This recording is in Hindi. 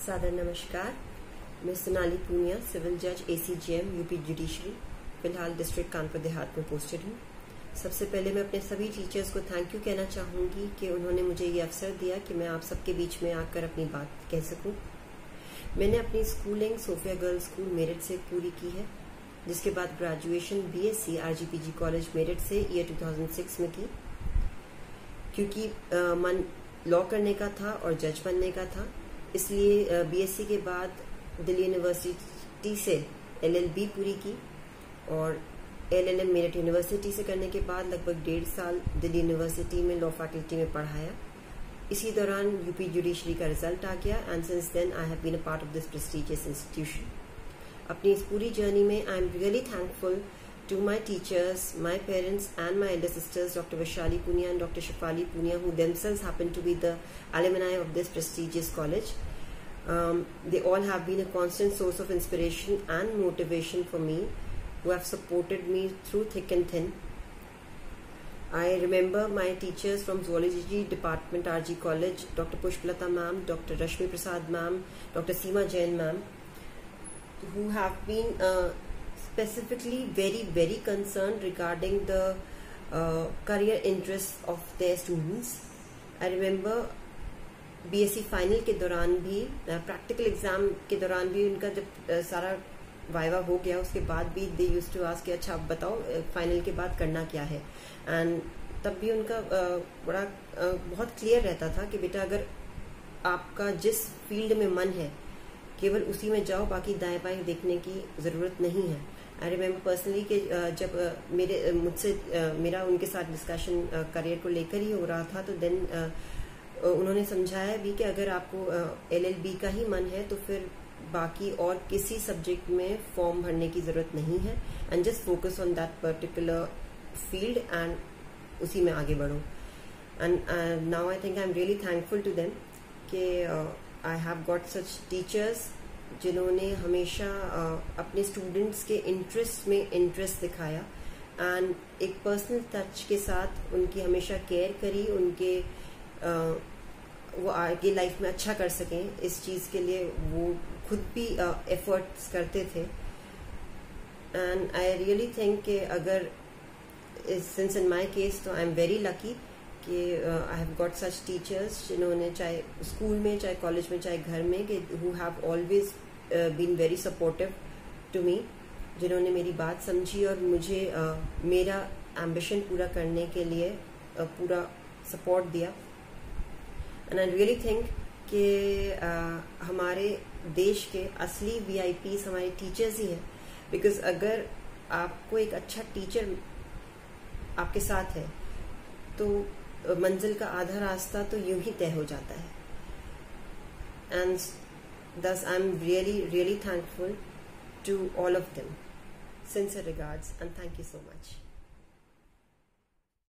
सादर नमस्कार। मैं सोनाली पूनिया, सिविल जज ACGM यूपी जुडिशरी, फिलहाल डिस्ट्रिक्ट कानपुर देहात में पोस्टेड हूँ। सबसे पहले मैं अपने सभी टीचर्स को थैंक यू कहना चाहूँगी कि उन्होंने मुझे ये अवसर दिया कि मैं आप सबके बीच में आकर अपनी बात कह सकूँ। मैंने अपनी schooling Sophia girls school Meerut से पूरी की है, जिसके बाद graduation BSc RGPG college Meerut से ईयर 2006 में की। क्योंकि मन लॉ करने का था और जज बनने का था, इसलिए BSc के बाद दिल्ली यूनिवर्सिटी से LLB पूरी की और LLM मेरठ यूनिवर्सिटी से करने के बाद लगभग 1.5 साल दिल्ली यूनिवर्सिटी में लॉ फैकल्टी में पढ़ाया। इसी दौरान यूपी जुडिशरी का रिजल्ट आ गया and since then I have been a part of this prestigious institution. अपनी इस पूरी जर्नी में I am really thankful to my teachers, my parents and my elder sisters, Dr. Vaishali Punia and Dr. Shefali Punia, who themselves happen to be the alumni of this prestigious college. They all have been a constant source of inspiration and motivation for me, who have supported me through thick and thin. I remember my teachers from Zoology Department, RG College, Dr. Pushpalata ma'am, Dr. Rashmi Prasad ma'am, Dr. Seema Jain ma'am, who have been specifically very concerned regarding the career interests of their students. I remember BSc final के दौरान भी, प्रैक्टिकल एग्जाम के दौरान भी उनका जब सारा वाइवा हो गया उसके बाद भी दे यूज्ड टू आस्क कि अच्छा आप बताओ फाइनल के बाद करना क्या है। एंड तब भी उनका बहुत क्लियर रहता था कि बेटा अगर आपका जिस फील्ड में मन है केवल उसी में जाओ, बाकी दाएं बाएं देखने की जरूरत नहीं है। आई रिमेम्बर पर्सनली कि जब मेरा उनके साथ डिस्कशन करियर को लेकर ही हो रहा था, तो देन उन्होंने समझाया भी कि अगर आपको LLB का ही मन है तो फिर बाकी और किसी सब्जेक्ट में फॉर्म भरने की जरूरत नहीं है and just focus on that particular field and उसी में आगे बढ़ो। And now I think I am really thankful to them कि I have got such teachers जिन्होंने हमेशा अपने स्टूडेंट्स के इंटरेस्ट में इंटरेस्ट दिखाया एंड एक पर्सनल टच के साथ उनकी हमेशा केयर करी, उनके वो आगे लाइफ में अच्छा कर सकें इस चीज़ के लिए वो खुद भी एफर्ट्स करते थे। एंड आई रियली थिंक कि अगर सिंस इन माई केस तो आई एम वेरी लकी कि I have got such teachers जिन्होंने चाहे स्कूल में, चाहे कॉलेज में, चाहे घर में, कि who have always been very supportive to me, जिन्होंने मेरी बात समझी और मुझे मेरा एम्बिशन पूरा करने के लिए पूरा सपोर्ट दिया। एंड आई रियली थिंक कि हमारे देश के असली VIPs हमारे टीचर्स ही हैं, बिकॉज अगर आपको एक अच्छा टीचर आपके साथ है तो मंजिल का आधा रास्ता तो यूं ही तय हो जाता है। And thus I am really thankful to all of them. Sincere regards and thank you so much.